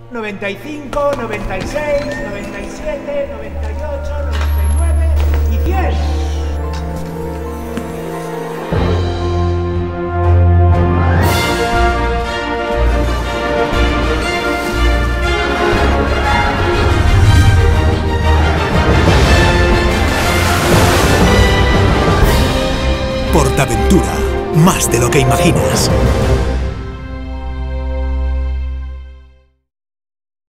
95, 96, 97, 98, 99 y 100. PortAventura, más de lo que imaginas.